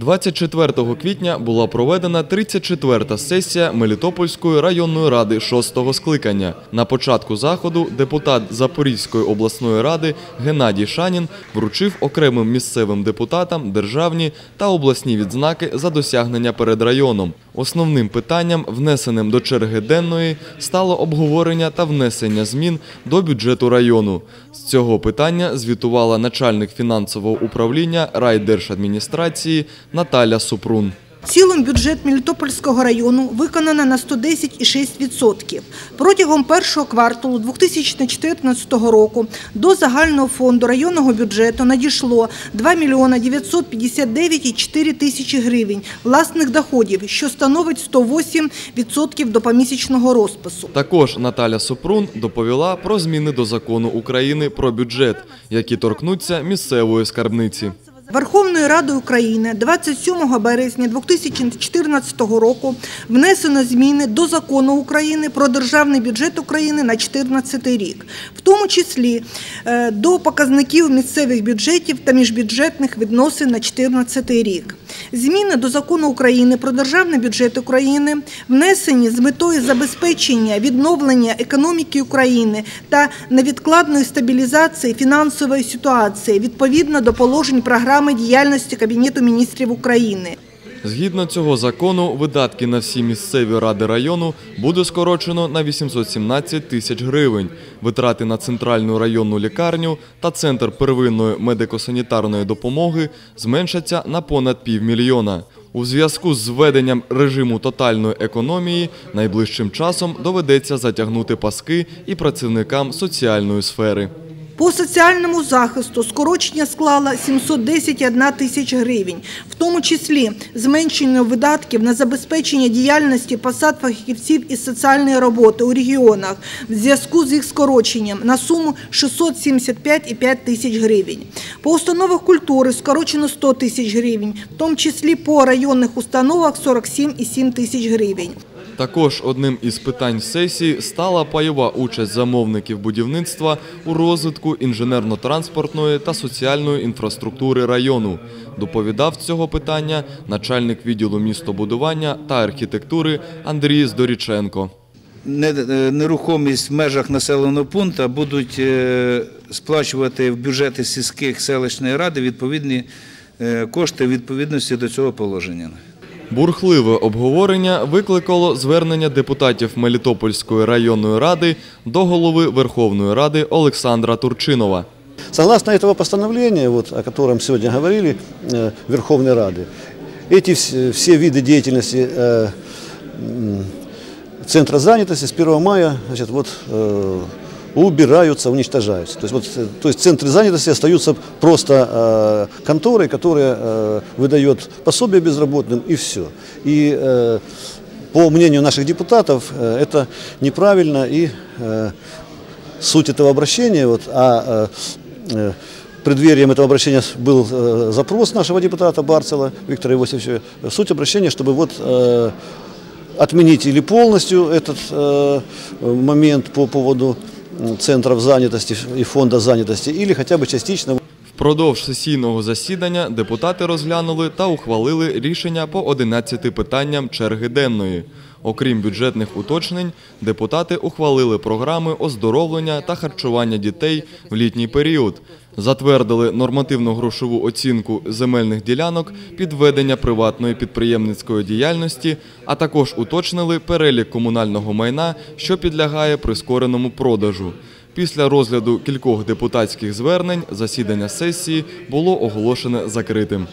24 квітня була проведена 34-та сесія Мелітопольської районної ради 6-го скликання. На початку заходу депутат Запорізької обласної ради Геннадій Шанін вручив окремим місцевим депутатам державні та обласні відзнаки за досягнення перед районом. Основним питанням, внесеним до черги денної, стало обговорення та внесення змін до бюджету району. З цього питання звітувала начальник фінансового управління райдержадміністрації Наталя Супрун. В цілому бюджет Мелітопольського району виконано на 110,6%. Протягом першого кварталу 2014 року до загального фонду районного бюджету надійшло 2 мільйона 959,4 тисячі гривень власних доходів, що становить 108% до помісячного розпису. Також Наталя Супрун доповіла про зміни до Закону України про бюджет, які торкнуться місцевої скарбниці. Верховною Радою України 27 березня 2014 року внесено зміни до Закону України про Державний бюджет України на 2014 рік, в тому числі до показників місцевих бюджетів та міжбюджетних відносин на 2014 рік. Зміни до Закону України про Державний бюджет України внесені з метою забезпечення відновлення економіки України та невідкладної стабілізації фінансової ситуації відповідно до положень програми діяльності Кабінету міністрів України. Згідно цього закону, видатки на всі місцеві ради району буде скорочено на 817 тисяч гривень. Витрати на центральну районну лікарню та центр первинної медико-санітарної допомоги зменшаться на понад півмільйона. У зв'язку з введенням режиму тотальної економії найближчим часом доведеться затягнути паски і працівникам соціальної сфери. По соціальному захисту скорочення склало 710,1 тисяча гривень, в тому числі зменшення видатків на забезпечення діяльності посад фахівців із соціальної роботи у регіонах в зв'язку з їх скороченням на суму 675,5 тисяч гривень. По установах культури скорочено 100 тисяч гривень, в тому числі по районних установах 47,7 тисяч гривень. Також одним із питань сесії стала пайова участь замовників будівництва у розвитку інженерно-транспортної та соціальної інфраструктури району. Доповідав з цього питання начальник відділу містобудування та архітектури Андрій Здоріченко. Нерухомість в межах населеного пункту будуть сплачувати в бюджети сільських селищної ради відповідні кошти відповідності до цього положення. Бурхливе обговорення викликало звернення депутатів Мелітопольської районної ради до голови Верховної Ради Олександра Турчинова. Согласно этого постановления, о котором сегодня говорили Верховной Рады, эти все виды деятельности Центра занятости с 1 мая убираются, уничтожаются. То есть центры занятости остаются просто конторой, которая выдает пособие безработным, и все. И по мнению наших депутатов это неправильно, и суть этого обращения, преддверием этого обращения был запрос нашего депутата Барцела Виктора Иосифовича, суть обращения, чтобы отменить или полностью этот момент по поводу центрів зайнятості і фонду зайнятості, або хоча б частично. Впродовж сесійного засідання депутати розглянули та ухвалили рішення по 11 питанням черги денної. Окрім бюджетних уточнень, депутати ухвалили програми оздоровлення та харчування дітей в літній період, затвердили нормативно-грошову оцінку земельних ділянок під ведення приватної підприємницької діяльності, а також уточнили перелік комунального майна, що підлягає прискореному продажу. Після розгляду кількох депутатських звернень засідання сесії було оголошене закритим.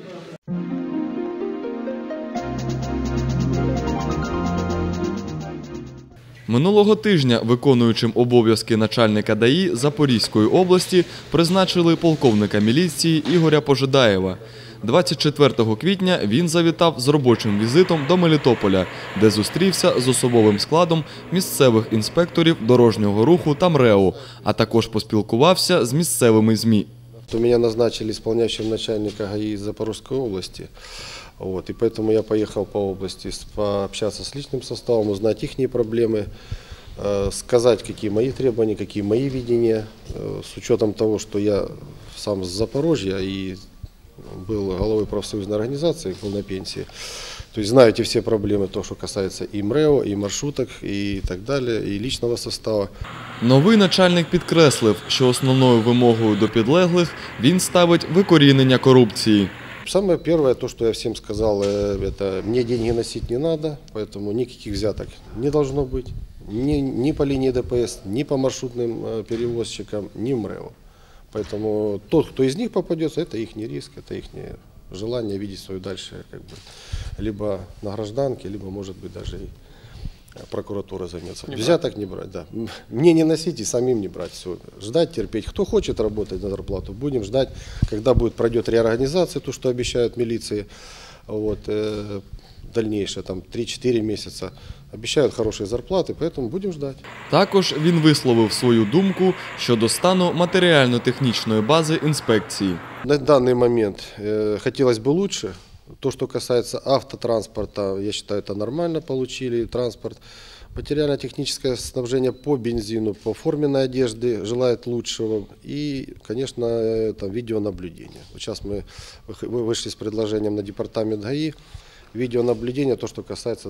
Минулого тижня виконуючим обов'язки начальника ДАІ Запорізької області призначили полковника міліції Ігоря Пожидаєва. 24 квітня він завітав з робочим візитом до Мелітополя, де зустрівся з особовим складом місцевих інспекторів дорожнього руху та МРЕО, а також поспілкувався з місцевими ЗМІ. Меня назначили исполняющим начальника ГАИ Запорожской области, и поэтому я поехал по области пообщаться с личным составом, узнать их проблемы, сказать, какие мои требования, какие мои видения, с учетом того, что я сам с Запорожья и был главой профсоюзной организации, был на пенсии. То есть знаете все проблемы, то, что касается и МРЭО, и маршруток, и так далее, и личного состава. Новий начальник підкреслив, що основною вимогою до підлеглих він ставить викорінення корупції. Самое первое, то, что я всем сказал, это мне деньги носить не надо, поэтому никаких взяток не должно быть. Ни по линии ДПС, ни по маршрутным перевозчикам, ни в МРЭО. Поэтому тот, кто из них попадется, это их риск, это их желание видеть свою дальше либо на гражданке, либо, может быть, даже и прокуратура займется. Взяток не брать, да. Мне не носить и самим не брать. Все. Ждать, терпеть. Кто хочет работать на зарплату, будем ждать, когда пройдет реорганизация, то, что обещают милиции, дальнейшее, 3-4 месяца. Обіцяють хороші зарплати, тому будемо чекати. Також він висловив свою думку щодо стану матеріально-технічної бази інспекції. На даний момент хотілося б лучше. То, что касается автотранспорта, я считаю, это нормально получили транспорт. Материально-техническое снабжение по бензину, по форменной одежде желает лучшего. И, конечно, это видеонаблюдение. Сейчас мы вышли с предложением на департамент ГАИ. Видеонаблюдение, то, что касается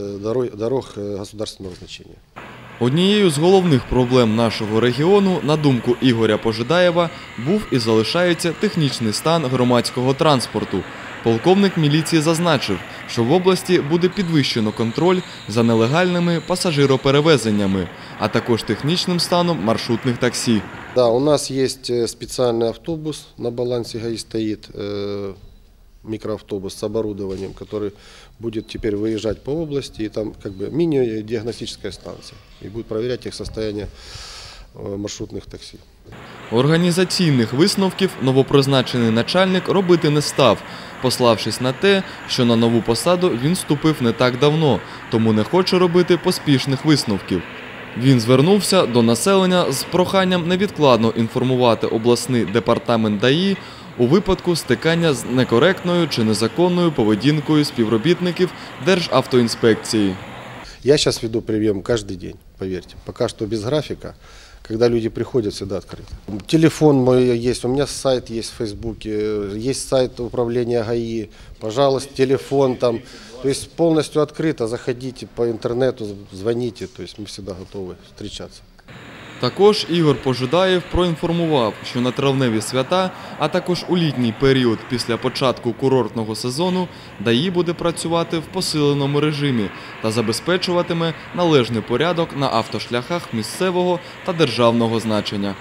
дорог государственного значения. Однією з головних проблем нашого регіону, на думку Ігоря Пожидаєва, був і залишається технічний стан громадського транспорту. Полковник міліції зазначив, що в області буде підвищено контроль за нелегальними пасажироперевезеннями, а також технічним станом маршрутних таксі. Да, у нас есть специальный автобус, на балансе ГАИ стоит, микроавтобус с оборудованием, который будет теперь выезжать по области, и там мини-диагностическая станция, и будет проверять их состояние маршрутних таксі. Організаційних висновків новопризначений начальник робити не став, пославшись на те, що на нову посаду він вступив не так давно, тому не хоче робити поспішних висновків. Він звернувся до населення з проханням невідкладно інформувати обласний департамент ДАІ у випадку стикання з некоректною чи незаконною поведінкою співробітників Державтоінспекції. Я сейчас веду прием каждый день, поверьте. Пока что без графика. Когда люди приходят, всегда открыто. Телефон мой есть, у меня сайт есть в Фейсбуке, есть сайт управления ГАИ. Пожалуйста, телефон там. То есть полностью открыто, заходите по интернету, звоните. То есть мы всегда готовы встречаться. Також Ігор Пожидаєв проінформував, що на травневі свята, а також у літній період після початку курортного сезону ДАІ буде працювати в посиленому режимі та забезпечуватиме належний порядок на автошляхах місцевого та державного значення.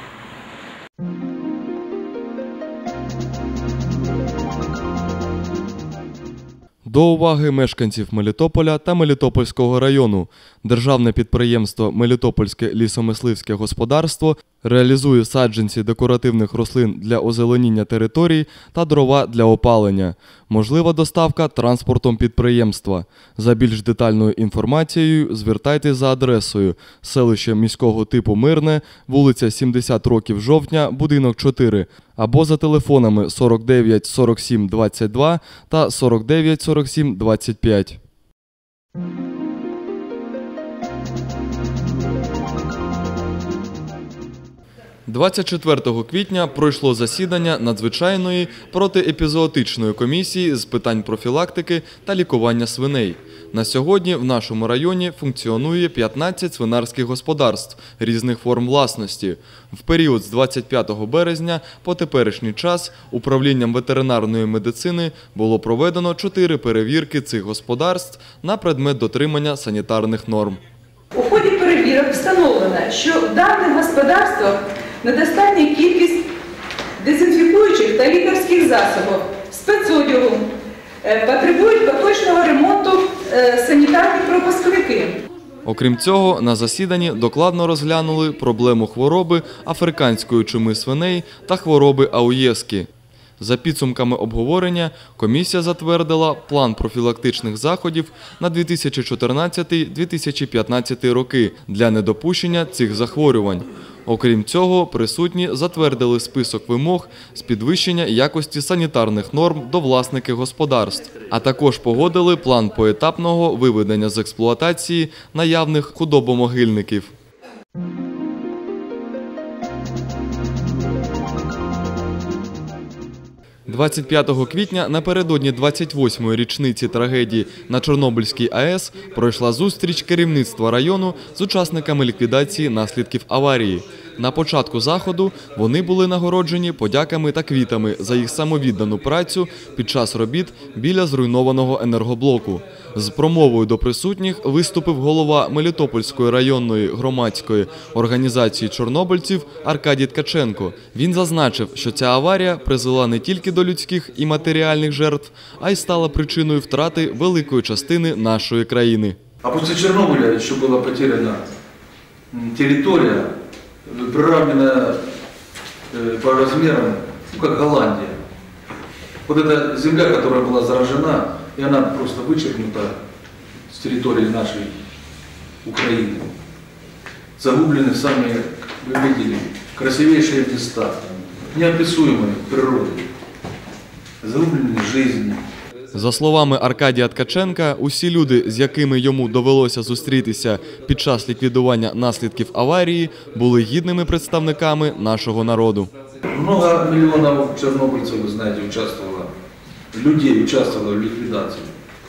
До уваги мешканців Мелітополя та Мелітопольського району. Державне підприємство «Мелітопольське лісомисливське господарство» реалізує саджанці декоративних рослин для озеленіння територій та дрова для опалення. Можлива доставка транспортом підприємства. За більш детальною інформацією звертайтесь за адресою: селище міського типу Мирне, вулиця 70 років Жовтня, будинок 4, або за телефонами 49 47 22 та 49 47 25. – 24 квітня пройшло засідання надзвичайної протиепізоотичної комісії з питань профілактики та лікування свиней. На сьогодні в нашому районі функціонує 15 свинарських господарств різних форм власності. В період з 25 березня по теперішній час управлінням ветеринарної медицини було проведено 4 перевірки цих господарств на предмет дотримання санітарних норм. У ході перевірок встановлено, що в даних господарствах недостатня кількість дезінфікуючих та лікарських засобів, спецодягу, потребують поточного ремонту санітарні пропускники. Окрім цього, на засіданні докладно розглянули проблему хвороби африканської чуми свиней та хвороби ауєзки. За підсумками обговорення, комісія затвердила план профілактичних заходів на 2014-2015 роки для недопущення цих захворювань. Окрім цього, присутні затвердили список вимог з підвищення якості санітарних норм до власників господарств, а також погодили план поетапного виведення з експлуатації наявних худобомогильників. 25 квітня напередодні 28-ї річниці трагедії на Чорнобильській АЕС пройшла зустріч керівництва району з учасниками ліквідації наслідків аварії. На початку заходу вони були нагороджені подяками та квітами за їх самовіддану працю під час робіт біля зруйнованого енергоблоку. З промовою до присутніх виступив голова Мелітопольської районної громадської організації чорнобильців Аркадій Ткаченко. Він зазначив, що ця аварія призвела не тільки до людських і матеріальних жертв, а й стала причиною втрати великої частини нашої країни. А после Чернобыля еще была потеряна территория, приравненная по размерам, как Голландия. Вот эта земля, которая была заражена, и она просто вычеркнута с территории нашей Украины. Загублены сами, вы видели, красивейшие места, неописуемые природой, загублены жизни. За словами Аркадія Ткаченка, усі люди, з якими йому довелося зустрітися під час ліквідування наслідків аварії, були гідними представниками нашого народу. Много миллионов чернобыльцев, вы знаете, участвовало, людей участвовало в ликвидации.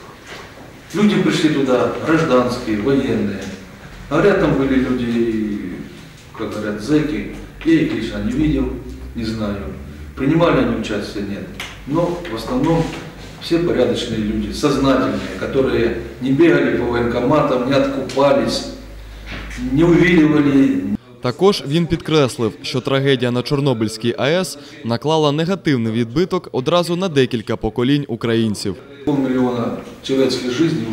Люди пришли туда, гражданские, военные. Говорят, там были люди, как говорят, зэки. Я их лично не видел, не знаю. Принимали они участие, нет. Но в основном все порядочные люди, сознательные, которые не бегали по военкоматам, не откупались, не увиливали. Також він підкреслив, що трагедія на Чорнобильській АЕС наклала негативний відбиток одразу на декілька поколінь українців. 500 000 человеческих жизней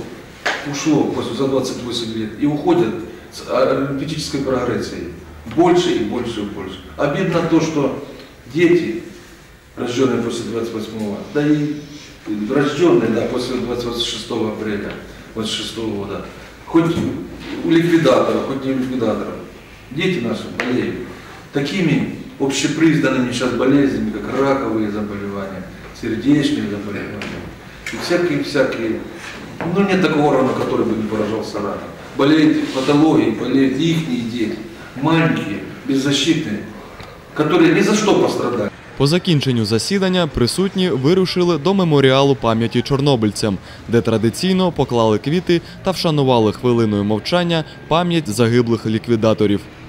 ушло за 28 лет и уходят с арифметической прогрессией. Больше и больше и больше. Обидно то, что дети, рожденные после 28-го, да и рожденные, да, после 26 апреля 26 года, хоть у ликвидаторов, хоть не у ликвидаторов, дети наши болеют такими общепризнанными сейчас болезнями, как раковые заболевания, сердечные заболевания и всякие. Ну, нет такого уровня, который бы не поражался раком. Болеют патологией, болеют их дети, маленькие, беззащитные, которые ни за что пострадали. По закінченню засідання присутні вирушили до меморіалу пам'яті чорнобильцям, де традиційно поклали квіти та вшанували хвилиною мовчання пам'ять загиблих ліквідаторів.